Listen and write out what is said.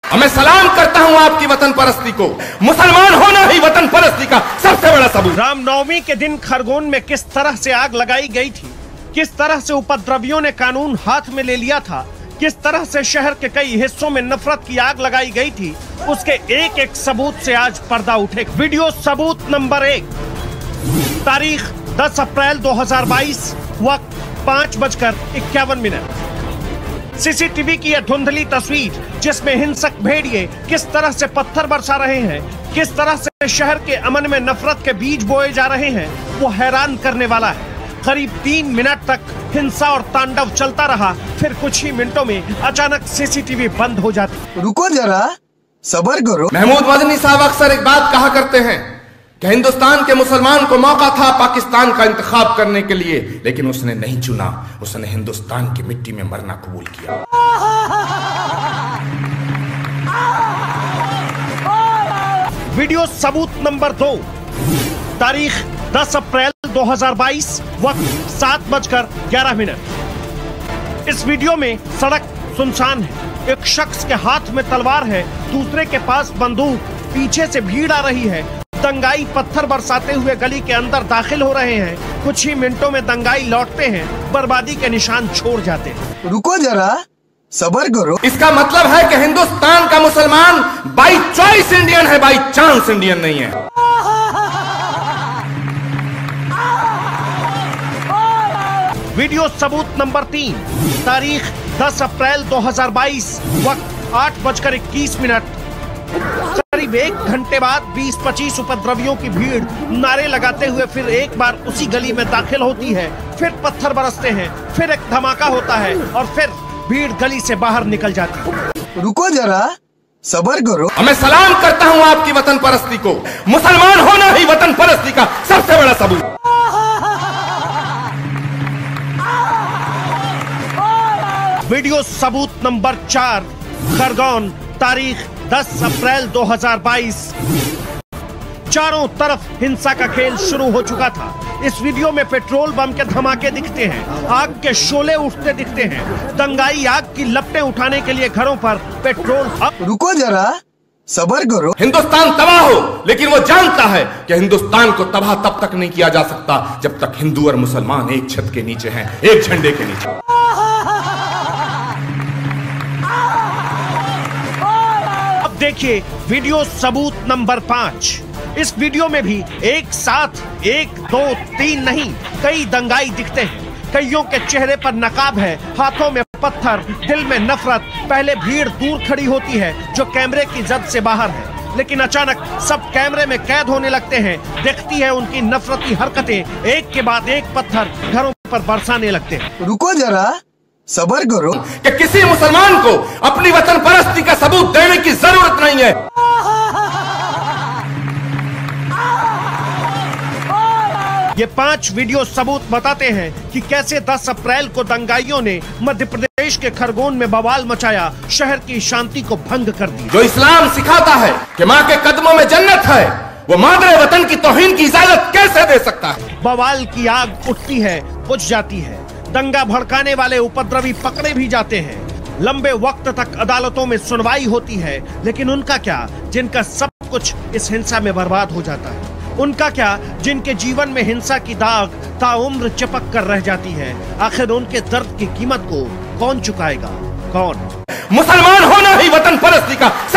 मैं सलाम करता हूं आपकी वतन परस्ती को। मुसलमान होना ही वतन परस्ती का सबसे बड़ा सबूत। रामनवमी के दिन खरगोन में किस तरह से आग लगाई गई थी, किस तरह से उपद्रवियों ने कानून हाथ में ले लिया था, किस तरह से शहर के कई हिस्सों में नफरत की आग लगाई गई थी, उसके एक एक सबूत से आज पर्दा उठे। वीडियो सबूत नंबर 1, तारीख 10 अप्रैल 2022, वक्त 5:51। सीसीटीवी की यह धुंधली तस्वीर जिसमें हिंसक भेड़िए किस तरह से पत्थर बरसा रहे हैं, किस तरह से शहर के अमन में नफरत के बीज बोए जा रहे हैं, वो हैरान करने वाला है। करीब 3 मिनट तक हिंसा और तांडव चलता रहा, फिर कुछ ही मिनटों में अचानक सीसीटीवी बंद हो जाती। रुको जरा, सब्र करो। महमूद मदनी साहब अक्सर एक बात कहा करते हैं कि हिंदुस्तान के मुसलमान को मौका था पाकिस्तान का इंतखाब करने के लिए, लेकिन उसने नहीं चुना। उसने हिंदुस्तान की मिट्टी में मरना कबूल किया। वीडियो सबूत नंबर 2, तारीख 10 अप्रैल 2022, वक्त 7:11। इस वीडियो में सड़क सुनसान है, एक शख्स के हाथ में तलवार है, दूसरे के पास बंदूक, पीछे से भीड़ आ रही है। दंगाई पत्थर बरसाते हुए गली के अंदर दाखिल हो रहे हैं। कुछ ही मिनटों में दंगाई लौटते हैं, बर्बादी के निशान छोड़ जाते हैं। रुको जरा, सब्र करो। इसका मतलब है कि हिंदुस्तान का मुसलमान बाई चॉइस इंडियन है, बाई चांस इंडियन नहीं है। वीडियो सबूत नंबर 3, तारीख 10 अप्रैल 2022, वक्त 8:21। करीब 1 घंटे बाद 20-25 उपद्रवियों की भीड़ नारे लगाते हुए फिर एक बार उसी गली में दाखिल होती है। फिर पत्थर बरसते हैं, फिर एक धमाका होता है और फिर भीड़ गली से बाहर निकल जाती है। रुको जरा, सब्र करो। मैं सलाम करता हूं आपकी वतन परस्ती को। मुसलमान होना ही वतन परस्ती का सबसे बड़ा सबूत। वीडियो सबूत नंबर 4, खरगोन, तारीख 10 अप्रैल 2022। चारों तरफ हिंसा का खेल शुरू हो चुका था। इस वीडियो में पेट्रोल बम के धमाके दिखते हैं, आग के शोले उठते दिखते हैं। दंगाई आग की लपटें उठाने के लिए घरों पर पेट्रोल। रुको जरा, सब्र करो। हिंदुस्तान तबाह हो, लेकिन वो जानता है कि हिंदुस्तान को तबाह तब तक नहीं किया जा सकता जब तक हिंदू और मुसलमान एक छत के नीचे हैं, एक झंडे के नीचे। देखिए वीडियो सबूत नंबर 5। इस वीडियो में भी एक साथ 1, 2, 3 नहीं, कई दंगाई दिखते हैं। कईयों के चेहरे पर नकाब है, हाथों में पत्थर, दिल में नफरत। पहले भीड़ दूर खड़ी होती है जो कैमरे की जद से बाहर है, लेकिन अचानक सब कैमरे में कैद होने लगते हैं। देखती है उनकी नफरती हरकतें, एक के बाद एक पत्थर घरों पर बरसाने लगते हैं। रुको जरा, सब्र करो। कि किसी मुसलमान को अपनी वतन परस्ती का सबूत देने की जरूरत नहीं है। ये 5 वीडियो सबूत बताते हैं कि कैसे 10 अप्रैल को दंगाइयों ने मध्य प्रदेश के खरगोन में बवाल मचाया, शहर की शांति को भंग कर दिया। जो इस्लाम सिखाता है कि माँ के कदमों में जन्नत है, वो मादरे वतन की तौहीन की इजाजत कैसे दे सकता है। बवाल की आग उठती है, बुझ जाती है। दंगा भड़काने वाले उपद्रवी पकड़े भी जाते हैं। लंबे वक्त तक अदालतों में सुनवाई होती है, लेकिन उनका क्या जिनका सब कुछ इस हिंसा में बर्बाद हो जाता है। उनका क्या जिनके जीवन में हिंसा की दाग ताउम्र चिपक कर रह जाती है। आखिर उनके दर्द की कीमत को कौन चुकाएगा? कौन? मुसलमान होना ही वतन परस्ती का